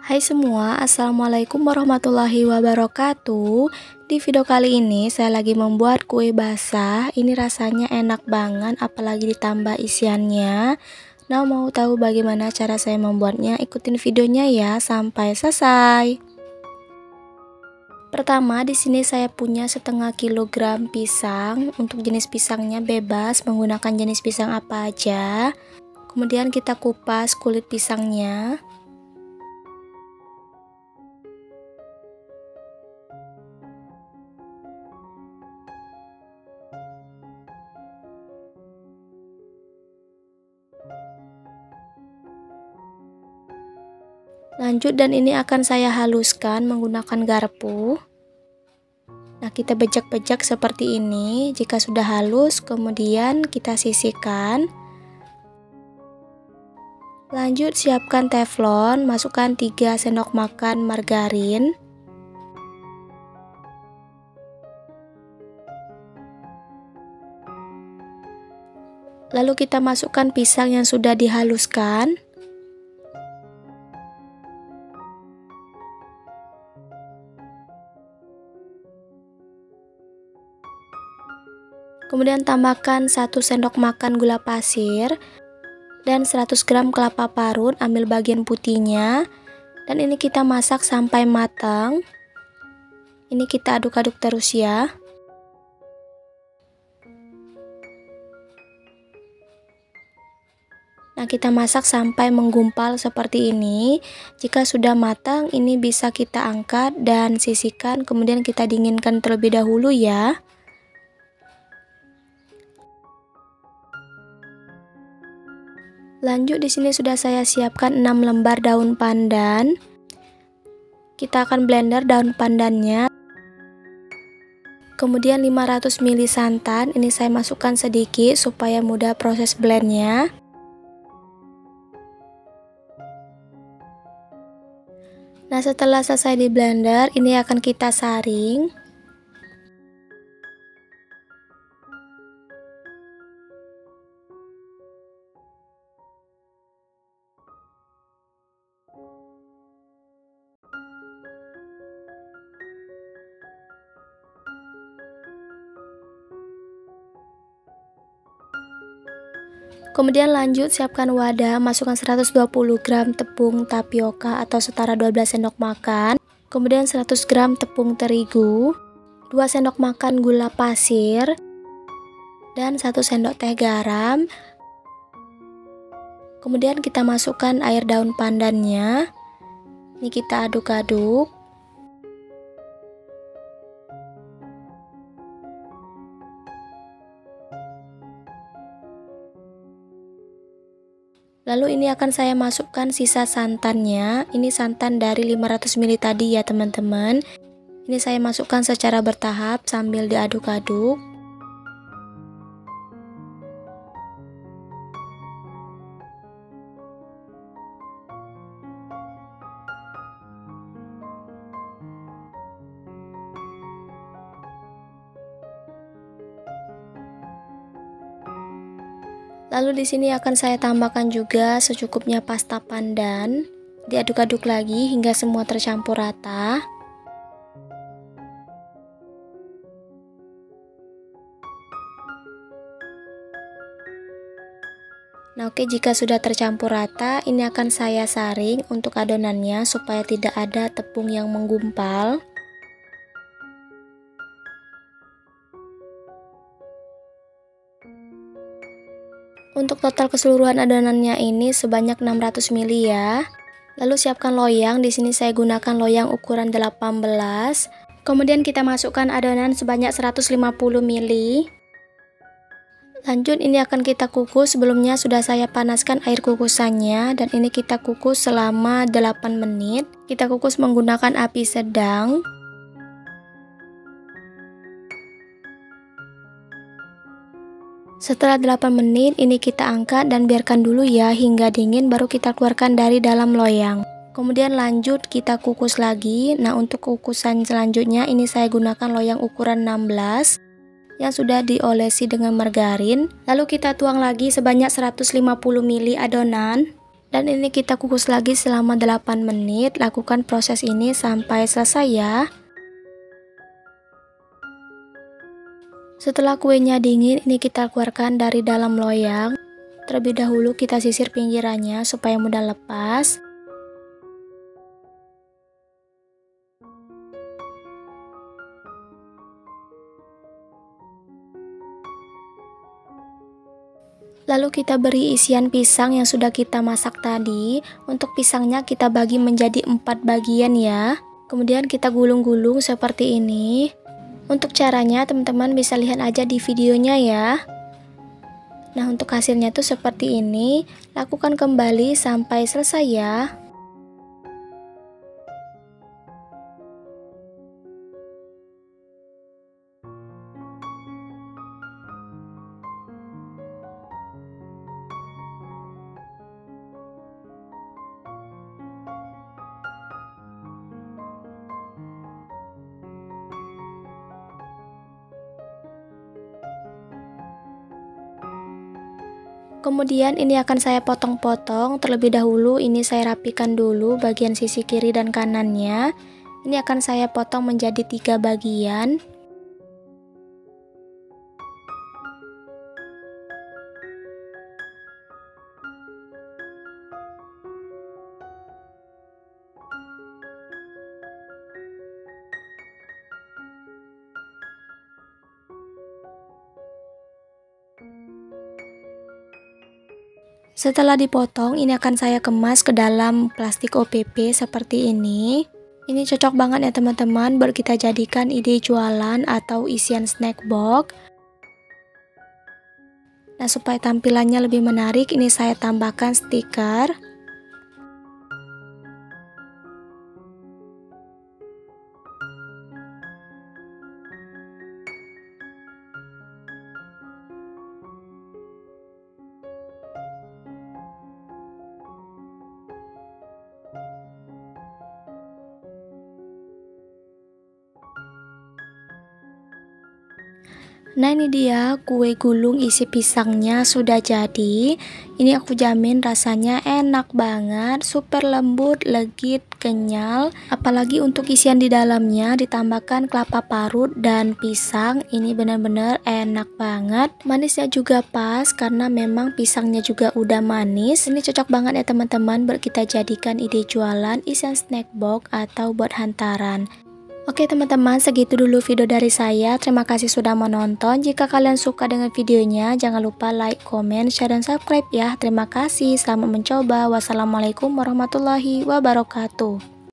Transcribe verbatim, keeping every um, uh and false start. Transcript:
Hai semua, Assalamualaikum warahmatullahi wabarakatuh. Di video kali ini saya lagi membuat kue basah. Ini rasanya enak banget, apalagi ditambah isiannya. Nah, mau tahu bagaimana cara saya membuatnya? Ikutin videonya ya sampai selesai. Pertama, di sini saya punya setengah kilogram pisang. Untuk jenis pisangnya bebas, menggunakan jenis pisang apa aja. Kemudian kita kupas kulit pisangnya. Lanjut, dan ini akan saya haluskan menggunakan garpu. Nah, kita bejak-bejak seperti ini. Jika sudah halus, kemudian kita sisihkan. Lanjut, siapkan teflon, masukkan tiga sendok makan margarin. Lalu kita masukkan pisang yang sudah dihaluskan. Kemudian tambahkan satu sendok makan gula pasir dan seratus gram kelapa parut, ambil bagian putihnya. Dan ini kita masak sampai matang. Ini kita aduk-aduk terus ya. Nah, kita masak sampai menggumpal seperti ini. Jika sudah matang, ini bisa kita angkat dan sisihkan, kemudian kita dinginkan terlebih dahulu ya. Lanjut, di sini sudah saya siapkan enam lembar daun pandan. Kita akan blender daun pandannya. Kemudian lima ratus mililiter santan, ini saya masukkan sedikit supaya mudah proses blendnya. Nah, setelah selesai di blender, ini akan kita saring. Kemudian lanjut, siapkan wadah, masukkan seratus dua puluh gram tepung tapioka atau setara dua belas sendok makan. Kemudian seratus gram tepung terigu, dua sendok makan gula pasir, dan satu sendok teh garam. Kemudian kita masukkan air daun pandannya. Ini kita aduk-aduk. Lalu ini akan saya masukkan sisa santannya. Ini santan dari lima ratus mililiter tadi ya teman-teman. Ini saya masukkan secara bertahap sambil diaduk-aduk. Lalu di sini akan saya tambahkan juga secukupnya pasta pandan. Diaduk-aduk lagi hingga semua tercampur rata. Nah, oke, jika sudah tercampur rata, ini akan saya saring untuk adonannya supaya tidak ada tepung yang menggumpal. Untuk total keseluruhan adonannya ini sebanyak enam ratus mililiter ya. Lalu siapkan loyang, di sini saya gunakan loyang ukuran delapan belas. Kemudian kita masukkan adonan sebanyak seratus lima puluh mililiter. Lanjut, ini akan kita kukus. Sebelumnya sudah saya panaskan air kukusannya dan ini kita kukus selama delapan menit. Kita kukus menggunakan api sedang. Setelah delapan menit, ini kita angkat dan biarkan dulu ya hingga dingin, baru kita keluarkan dari dalam loyang. Kemudian lanjut kita kukus lagi. Nah, untuk kukusan selanjutnya ini saya gunakan loyang ukuran enam belas yang sudah diolesi dengan margarin. Lalu kita tuang lagi sebanyak seratus lima puluh mililiter adonan. Dan ini kita kukus lagi selama delapan menit. Lakukan proses ini sampai selesai ya. Setelah kuenya dingin, ini kita keluarkan dari dalam loyang. Terlebih dahulu kita sisir pinggirannya supaya mudah lepas. Lalu kita beri isian pisang yang sudah kita masak tadi. Untuk pisangnya kita bagi menjadi empat bagian ya. Kemudian kita gulung-gulung seperti ini. Untuk caranya teman-teman bisa lihat aja di videonya ya. Nah, untuk hasilnya tuh seperti ini. Lakukan kembali sampai selesai ya. Kemudian ini akan saya potong-potong. Terlebih dahulu ini saya rapikan dulu bagian sisi kiri dan kanannya. Ini akan saya potong menjadi tiga bagian. Setelah dipotong, ini akan saya kemas ke dalam plastik O P P seperti ini. Ini cocok banget ya teman-teman buat kita jadikan ide jualan atau isian snack box. Nah, supaya tampilannya lebih menarik, ini saya tambahkan stiker. Nah, ini dia kue gulung isi pisangnya sudah jadi. Ini aku jamin rasanya enak banget, super lembut, legit, kenyal. Apalagi untuk isian di dalamnya ditambahkan kelapa parut dan pisang. Ini benar-benar enak banget. Manisnya juga pas karena memang pisangnya juga udah manis. Ini cocok banget ya teman-teman buat kita jadikan ide jualan, isian snack box atau buat hantaran. Oke teman-teman, segitu dulu video dari saya. Terima kasih sudah menonton. Jika kalian suka dengan videonya, jangan lupa like, comment, share, dan subscribe ya. Terima kasih, selamat mencoba. Wassalamualaikum warahmatullahi wabarakatuh.